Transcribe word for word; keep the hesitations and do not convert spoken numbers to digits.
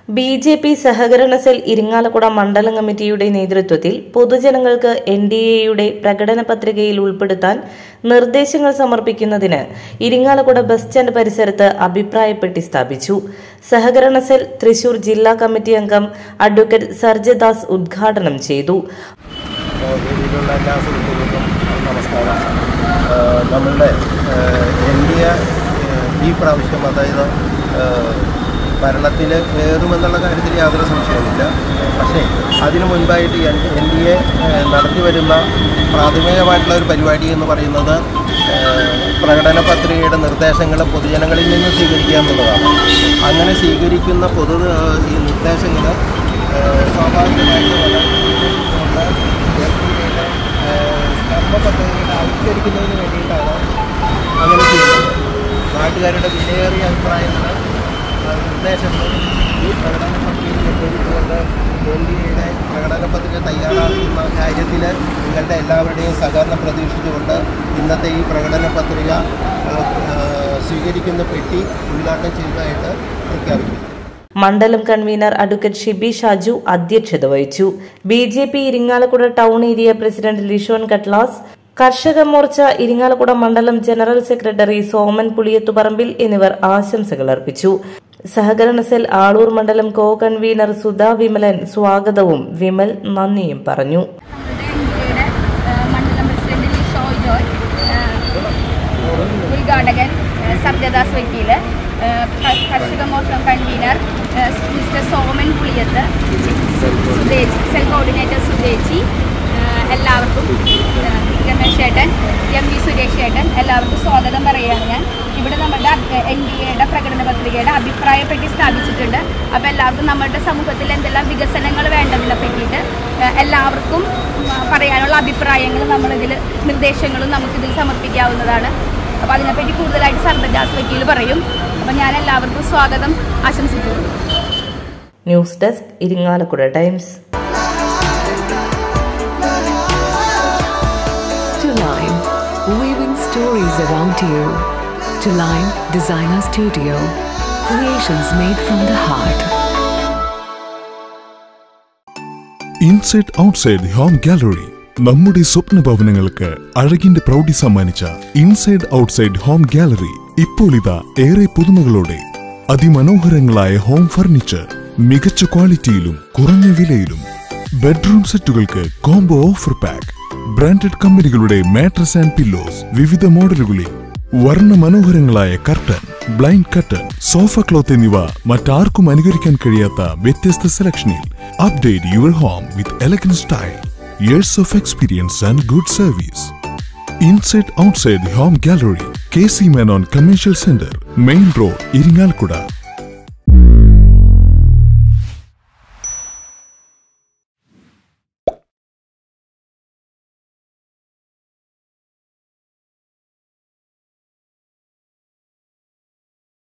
B J P സഹകരണ cell Irinjalakuda മണ്ഡലം കമ്മിറ്റിയുടെ നേതൃത്വത്തിൽ പൊതുജനങ്ങൾക്ക് എൻ ഡി എയുടെ പ്രകടന പത്രികയിൽ ഉൾപ്പെടുത്താൻ നിർദ്ദേശങ്ങൾ സമർപ്പിക്കുന്നതിന് ഇരിങ്ങാലക്കുട ബസ് സ്റ്റാൻഡ് പരിസരത്ത് അഭിപ്രായപ്പെട്ടി സ്ഥാപിച്ചു. സഹകരണ സെൽ തൃശൂർ ജില്ലാ കമ്മിറ്റി അംഗം അഡ്വക്കേറ്റ് സർജദാസ് ഉദ്ഘാടനം ചെയ്തു. നമ്മളുടെ എൻ ഡി എ ഈ പ്രാവശ്യം അതായത് ഭരണത്തിൽ കയറുമെന്നുള്ള കാര്യത്തിൽ യാതൊരു സംശയമില്ല. പക്ഷേ അതിനു മുൻപായിട്ട് എൻ ഡി എ നടത്തി വരുന്ന പ്രാഥമികമായിട്ടുള്ള ഒരു പരിപാടി എന്ന് പറയുന്നത് പ്രകടന പത്രികയുടെ നിർദ്ദേശങ്ങൾ പൊതുജനങ്ങളിൽ നിന്ന് സ്വീകരിക്കുക എന്നുള്ളതാണ്. അങ്ങനെ സ്വീകരിക്കുന്ന പൊതു ഈ നിർദ്ദേശങ്ങൾ സ്വാഭാവികമായിട്ട് കർമ്മ പദ്ധതികൾ ആവിഷ്കരിക്കുന്നതിന് വേണ്ടിയിട്ടാണ് അങ്ങനെ ചെയ്യുന്നത്. നാട്ടുകാരുടെ വിലയേറിയ അഭിപ്രായങ്ങൾ നിർദ്ദേശങ്ങൾ ഈ പ്രകടന പത്രികയിൽ ഉൾപ്പെടുത്തിക്കൊണ്ട് എൻ ഡി എയുടെ പ്രകടന പത്രിക തയ്യാറാക്കുന്ന കാര്യത്തിൽ നിങ്ങളുടെ എല്ലാവരുടെയും സഹകരണം പ്രതീക്ഷിച്ചുകൊണ്ട് ഇന്നത്തെ ഈ പ്രകടന പത്രിക സ്വീകരിക്കുന്ന പെട്ടി ഉദ്ഘാടനം ചെയ്തതായിട്ട് പ്രഖ്യാപിക്കുന്നു. മണ്ഡലം കൺവീനർ അഡ്വക്കേറ്റ് ഷിബി ഷാജു അധ്യക്ഷത വഹിച്ചു. B J P Irinjalakuda town area president Lishon Katlas, Karshaka Morcha Irinjalakuda മണ്ഡലം ജനറൽ സെക്രട്ടറി സോമൻ പുളിയത്തുപറമ്പിൽ എന്നിവർ ആശംസകൾ അർപ്പിച്ചു. സഹകരണ സെൽ ആളൂർ മണ്ഡലം കോ കൺവീനർ സുധാ വിമലൻ സ്വാഗതവും വിമൽ നന്ദിയും പറഞ്ഞു. ഉദ്ഘാടകൻ സർജദാസ് വക്കീല്, Karshaka Morcha convener mister Soman Puliyath, cell coordinator സുജേച്ചി, എല്ലാവർക്കും രമേശ് ചേട്ടൻ, എം വി സുരേഷ് ചേട്ടൻ, എല്ലാവർക്കും സ്വാഗതം പറയുകയാണ് ഞാൻ. ഇവിടെ നമ്മുടെ എൻ ഡി എയുടെ പ്രകടന പത്രികയുടെ അഭിപ്രായപ്പെട്ടി സ്ഥാപിച്ചിട്ടുണ്ട്. അപ്പോൾ എല്ലാവർക്കും നമ്മുടെ സമൂഹത്തിൽ എന്തെല്ലാം വികസനങ്ങൾ വേണ്ടതിനെ പറ്റിയിട്ട് എല്ലാവർക്കും പറയാനുള്ള അഭിപ്രായങ്ങൾ നമ്മളിതിൽ നിർദ്ദേശങ്ങളും നമുക്കിതിൽ സമർപ്പിക്കാവുന്നതാണ്. അപ്പോൾ അതിനെപ്പറ്റി കൂടുതലായിട്ട് സർജദാസ് വക്കീൽ പറയും. അപ്പോൾ ഞാൻ എല്ലാവർക്കും സ്വാഗതം ആശംസിക്കുന്നു. News desk Irinjalakuda Times. Tuline, weaving stories around you. Tuline Designer Studio, creations made from the heart. Inside Outside Home Gallery, നമ്മുടെ സ്വപ്ന ഭവനങ്ങൾക്ക് അഴകിന്റെ പ്രൗഢി സമ്മാനിച്ച ഇൻസൈഡ് ഔട്ട്സൈഡ് ഹോം ഗാലറി ഇപ്പോൾ ഇതാ ഏറെ പുതുമകളോടെ. അതിമനോഹരങ്ങളായ ഹോം ഫർണിച്ചർ മികച്ച ക്വാളിറ്റിയിലും കുറഞ്ഞ വിലയിലും. ബെഡ്റൂം സെറ്റുകൾക്ക് കോംബോ ഓഫർ പാക്ക്. ബ്രാൻഡഡ് കമ്പനികളുടെ മാട്രസ് ആൻഡ് പില്ലോസ് വിവിധ മോഡലുകളിൽ. വർണ്ണ മനോഹരങ്ങളായ curtain, blind curtain, sofa cloth എന്നിവ മറ്റാർക്കും അനുകരിക്കാൻ കഴിയാത്ത വ്യത്യസ്ത സെലക്ഷനിൽ. Update your home with elegant style. Years of experience and good service. Inside Outside Home Gallery, K C Menon Commercial Center, Main Road, Iringalkuda.